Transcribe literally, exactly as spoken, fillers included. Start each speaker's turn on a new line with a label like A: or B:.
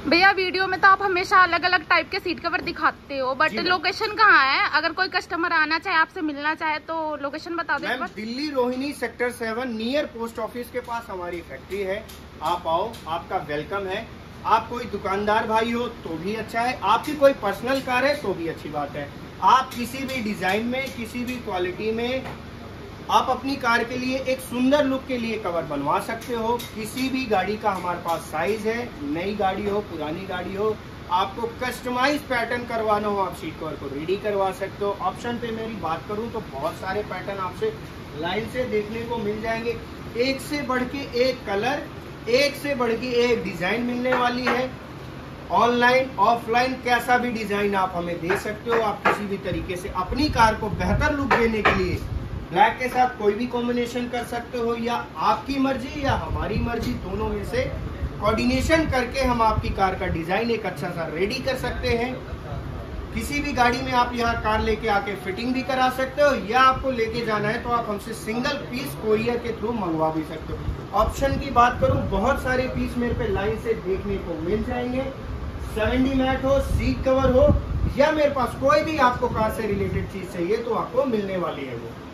A: भैया वीडियो में तो आप हमेशा अलग अलग टाइप के सीट कवर दिखाते हो, बट लोकेशन कहाँ है? अगर कोई कस्टमर आना चाहे, आपसे मिलना चाहे तो लोकेशन बता दो।
B: Ma'am Delhi Rohini sector seven near post office के पास हमारी फैक्ट्री है। आप आओ, आपका वेलकम है। आप कोई दुकानदार भाई हो तो भी अच्छा है, आपकी कोई पर्सनल कार है तो भी अच्छी बात है। आप किसी भी डिजाइन में, किसी भी क्वालिटी में आप अपनी कार के लिए एक सुंदर लुक के लिए कवर बनवा सकते हो। किसी भी गाड़ी का हमारे पास साइज है, नई गाड़ी हो, पुरानी गाड़ी हो, आपको कस्टमाइज पैटर्न करवाना हो, आप सीट कवर को रेडी करवा सकते हो। ऑप्शन पे मेरी बात करूं तो बहुत सारे पैटर्न आपसे लाइन से देखने को मिल जाएंगे। एक से बढ़ के एक कलर, एक से बढ़ के एक डिजाइन मिलने वाली है। ऑनलाइन ऑफलाइन कैसा भी डिजाइन आप हमें दे सकते हो। आप किसी भी तरीके से अपनी कार को बेहतर लुक देने के लिए ब्लैक के साथ कोई भी कॉम्बिनेशन कर सकते हो, या आपकी मर्जी या हमारी मर्जी, दोनों में से कोऑर्डिनेशन करके हम आपकी कार का डिजाइन एक अच्छा सा रेडी कर सकते हैं। किसी भी गाड़ी में आप यहाँ कार लेके आके फिटिंग भी करा सकते हो, या आपको लेके जाना है तो आप हमसे सिंगल पीस कोरियर के थ्रू मंगवा भी सकते हो। ऑप्शन की बात करूँ, बहुत सारे पीस मेरे पे लाइन से देखने को मिल जाएंगे। सेवेंटी मैट हो, सीट कवर हो, या मेरे पास कोई भी आपको कार से रिलेटेड चीज चाहिए तो आपको मिलने वाली है वो।